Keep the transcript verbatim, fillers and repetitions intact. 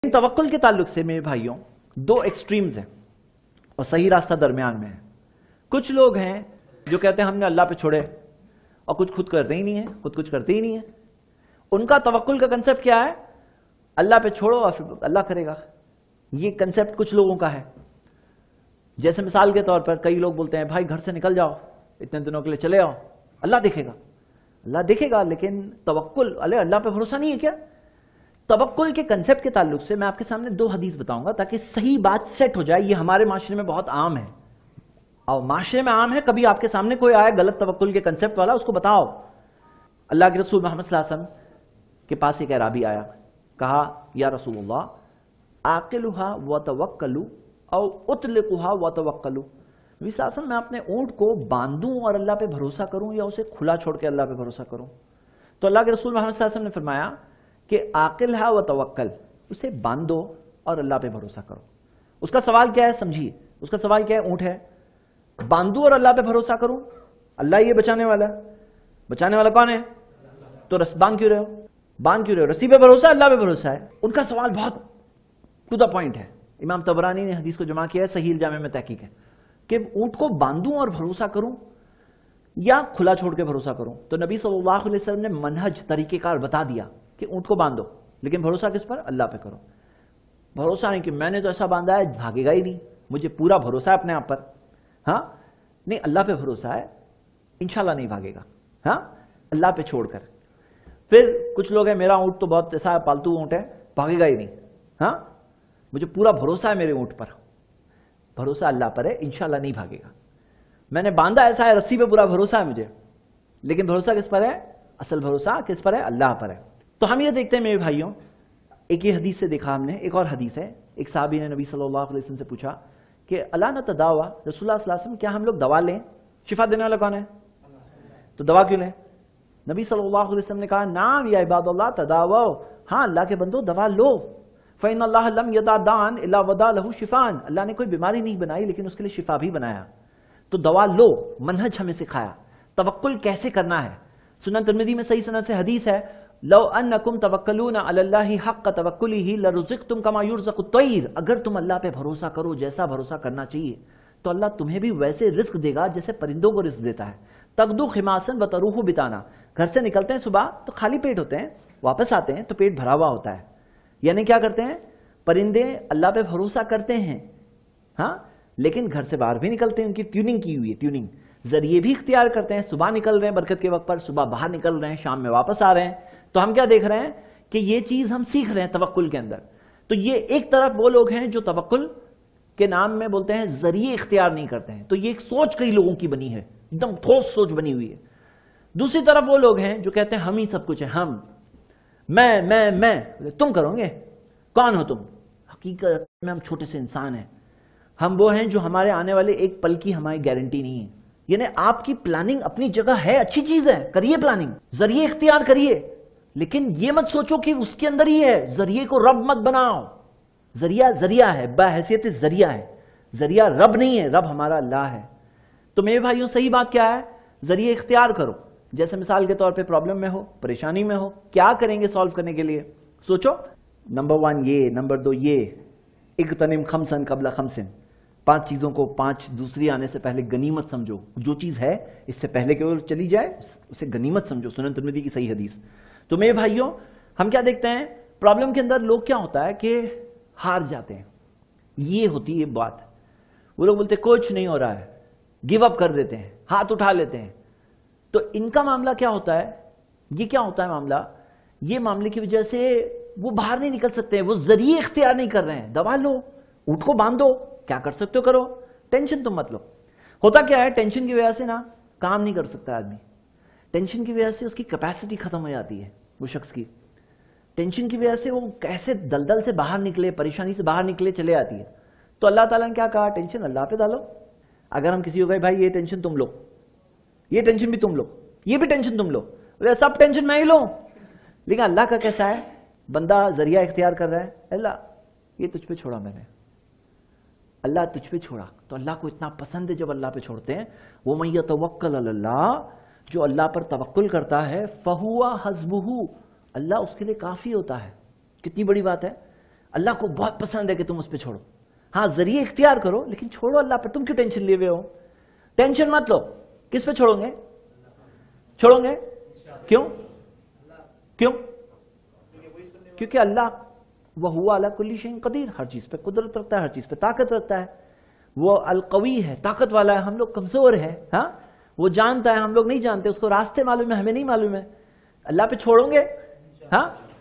तवक्कुल के ताल्लुक से मेरे भाइयों दो एक्सट्रीम्स हैं और सही रास्ता दरमियान में है। कुछ लोग हैं जो कहते हैं हमने अल्लाह पे छोड़े और कुछ खुद करते ही नहीं है, खुद कुछ करते ही नहीं है। उनका तवक्कुल का कंसेप्ट क्या है? अल्लाह पे छोड़ो और फिर अल्लाह करेगा। ये कंसेप्ट कुछ लोगों का है। जैसे मिसाल के तौर पर कई लोग बोलते हैं भाई घर से निकल जाओ, इतने दिनों के लिए चले आओ, अल्लाह देखेगा। अल्लाह देखेगा, लेकिन तवक्कुल, अरे अल्लाह पे भरोसा नहीं है क्या? तवक्कुल के कंसेप्ट के ताल्लुक से मैं आपके सामने दो हदीस बताऊंगा ताकि सही बात सेट हो जाए। ये हमारे माशरे में बहुत आम है और माशरे में आम है, कभी आपके सामने कोई आया गलत तवक्कुल के कंसेप्ट वाला, उसको बताओ। अल्लाह के रसूल मोहम्मद सल्लल्लाहु अलैहि वसल्लम के पास एक अराबी आया, कहा या रसूलुल्लाह आकिलुहा व तवक्कलु और उतलिकुहा व तवक्कलु। नबी सल्लल्लाहु अलैहि वसल्लम, मैं अपने ऊंट को बांधूं और अल्लाह पे भरोसा करूं या उसे खुला छोड़ के अल्लाह पे भरोसा करूं? तो अल्लाह के रसूल मोहम्मद सल्लल्लाहु अलैहि वसल्लम ने फरमाया कि आकिल है व तवक्कल, उसे बांधो और अल्लाह पे भरोसा करो। उसका सवाल क्या है समझिए, उसका सवाल क्या है? ऊंट है, बांधू और अल्लाह पे भरोसा करूं, अल्लाह ये बचाने वाला, बचाने वाला कौन है? तो रस बांध क्यों रहे हो? बांध क्यों रहे हो? रस्सी पे भरोसा, अल्लाह पे भरोसा है। उनका सवाल बहुत टू द पॉइंट है। इमाम तबरानी ने हदीस को जमा किया है, सहीह जामे में तहकीक है कि ऊंट को बांधूं और भरोसा करूं या खुला छोड़ के भरोसा करूं। तो नबी सल्लल्लाहु अलैहि वसल्लम ने मनहज, तरीकेकार बता दिया कि ऊंट को बांधो, लेकिन भरोसा किस पर? अल्लाह पे करो। भरोसा नहीं कि मैंने तो ऐसा बांधा है भागेगा ही नहीं, मुझे पूरा भरोसा है अपने आप पर। हाँ नहीं, अल्लाह पे भरोसा है, इंशाल्लाह नहीं भागेगा। हाँ, अल्लाह पे छोड़कर। फिर कुछ लोग हैं, मेरा ऊंट तो बहुत ऐसा पालतू ऊंट है, भागेगा ही नहीं। हाँ, मुझे पूरा भरोसा है मेरे ऊंट पर, भरोसा अल्लाह पर है, इंशाल्लाह नहीं भागेगा। मैंने बांधा ऐसा है, रस्सी पे पूरा भरोसा है मुझे, लेकिन भरोसा किस पर है? असल भरोसा किस पर है? अल्लाह पर है। तो हम ये देखते हैं मेरे भाइयों, एक ही हदीस से देखा हमने, एक और हदीस है। एक साहबी ने नबी सल्लल्लाहु अलैहि वसल्लम से पूछा कि अला न तदावा, रसूलुल्लाह सल्लल्लाहु अलैहि वसल्लम, क्या हम लोग दवा लें? शिफा देने वाला कौन है? तो दवा क्यों लें? नबी सल्लल्लाहु अलैहि वसल्लम ने कहा नाम या इबादल्लाह तदावो, हाँ अल्लाह के बंदो दवा लो। फ़इन्नल्लाह लम यदा दान इल्ला वदा लहु शिफान, अल्लाह ने कोई बीमारी नहीं बनाई लेकिन उसके लिए शिफा भी बनाया। तो दवा लो, मनहज हमें सिखाया। तवक्कुल कैसे करना है? सुनन तिर्मिज़ी में सही सनद से हदीस है, लौ अन्नकुम तवक्कलूना अलल्लाहि हक़्क़ तवक्कुलिही लरुज़िक़्तुम कमा युरज़क़ु तैर, अगर तुम अल्लाह पे भरोसा करो जैसा भरोसा करना चाहिए तो अल्लाह तुम्हें भी वैसे रिस्क देगा जैसे परिंदों को रिस्क देता है। तगदू खिमासन व तरूहु बिताना, घर से निकलते हैं सुबह तो खाली पेट होते हैं, वापस आते हैं तो पेट भरा हुआ होता है। यानी क्या करते हैं? परिंदे अल्लाह पे भरोसा करते हैं, हाँ, लेकिन घर से बाहर भी निकलते हैं, उनकी ट्यूनिंग की हुई है, ट्यूनिंग जरिए भी इख्तियार करते हैं। सुबह निकल रहे हैं बरकत के वक्त पर, सुबह बाहर निकल रहे हैं, शाम में वापस आ रहे हैं। तो हम क्या देख रहे हैं कि ये चीज हम सीख रहे हैं तवक्कुल के अंदर। तो ये एक तरफ वो लोग हैं जो तवक्कुल के नाम में बोलते हैं जरिए इख्तियार नहीं करते हैं, तो ये एक सोच कई लोगों की बनी है, एकदम ठोस सोच बनी हुई है। दूसरी तरफ वो लोग हैं जो कहते हैं हम ही सब कुछ है, हम, मैं मैं मैं तुम करोगे, कौन हो तुम? हकीकत में हम छोटे से इंसान हैं। हम वो हैं जो हमारे आने वाले एक पल की हमारी गारंटी नहीं है। यानी आपकी प्लानिंग अपनी जगह है, अच्छी चीज है, करिए प्लानिंग, जरिए इख्तियार करिए, लेकिन ये मत सोचो कि उसके अंदर ही है। जरिए को रब मत बनाओ। जरिया जरिया है, बहैसियत जरिया है, जरिया रब नहीं है, रब हमारा अल्लाह है। तो मेरे भाइयों सही बात क्या है? जरिए इख्तियार करो। जैसे मिसाल के तौर पे प्रॉब्लम में हो, परेशानी में हो, क्या करेंगे सॉल्व करने के लिए? सोचो, नंबर वन ये, नंबर दो ये, इग्तनिम खमसन कबला खमसिन, पांच चीजों को पांच दूसरी आने से पहले गनीमत समझो। जो चीज है इससे पहले केवल चली जाए उसे गनीमत समझो। सुनन तिर्मिज़ी की सही हदीस। तो मेरे भाइयों हम क्या देखते हैं प्रॉब्लम के अंदर? लोग क्या होता है कि हार जाते हैं, ये होती है बात। वो लोग बोलते कुछ नहीं हो रहा है, गिव अप कर देते हैं, हाथ उठा लेते हैं। तो इनका मामला क्या होता है? ये क्या होता है मामला? ये मामले की वजह से वो बाहर नहीं निकल सकते हैं, वो जरिए इख्तियार नहीं कर रहे हैं। दवा लो, ऊँट को बांध दो, क्या कर सकते हो करो, टेंशन तुम मत लो। होता क्या है, टेंशन की वजह से ना काम नहीं कर सकता आदमी। टेंशन की वजह से उसकी कैपेसिटी खत्म हो जाती है। वो शख्स की टेंशन की वजह से वो कैसे दलदल से बाहर निकले, परेशानी से बाहर निकले चले आती है। तो अल्लाह ताला ने क्या कहा? टेंशन अल्लाह पे डालो। अगर हम किसी को कहे भाई ये टेंशन तुम लो, ये टेंशन भी तुम लो, ये भी टेंशन तुम लो, सब टेंशन मैं ही लो। लेकिन अल्लाह का कैसा है? बंदा जरिया इख्तियार कर रहा है, अल्लाह ये तुझ पे छोड़ा मैंने, अल्लाह तुझ पे छोड़ा। तो अल्लाह को इतना पसंद है जब अल्लाह पे छोड़ते हैं। वो मैं यतवक्कल अल्लाह, जो अल्लाह पर तवक्कुल करता है, फहुवा हस्बुहु, अल्लाह उसके लिए काफी होता है। कितनी बड़ी बात है, اللہ کو بہت پسند ہے کہ تم اس پہ چھوڑو. ہاں ذریعے اختیار کرو لیکن چھوڑو اللہ پہ. تم کیوں ٹینشن لیے ہوئے ہو؟ ٹینشن مت لو. کس پہ چھوڑو گے؟ چھوڑو گے کیوں؟ کیوں؟ کیونکہ اللہ وَهُوَ عَلَى كُلِّ شَيْءٍ قدیر، ہر چیز پہ قدرت رکھتا ہے، ہر چیز پہ طاقت رکھتا ہے. وہ القوی ہے، طاقت والا ہے، ہم لوگ کمزور ہے. ہاں وہ جانتا ہے، ہم لوگ نہیں جانتے. اس کو راستے معلوم ہے، ہمیں نہیں معلوم ہے. اللہ پہ چھوڑو گے؟ ہاں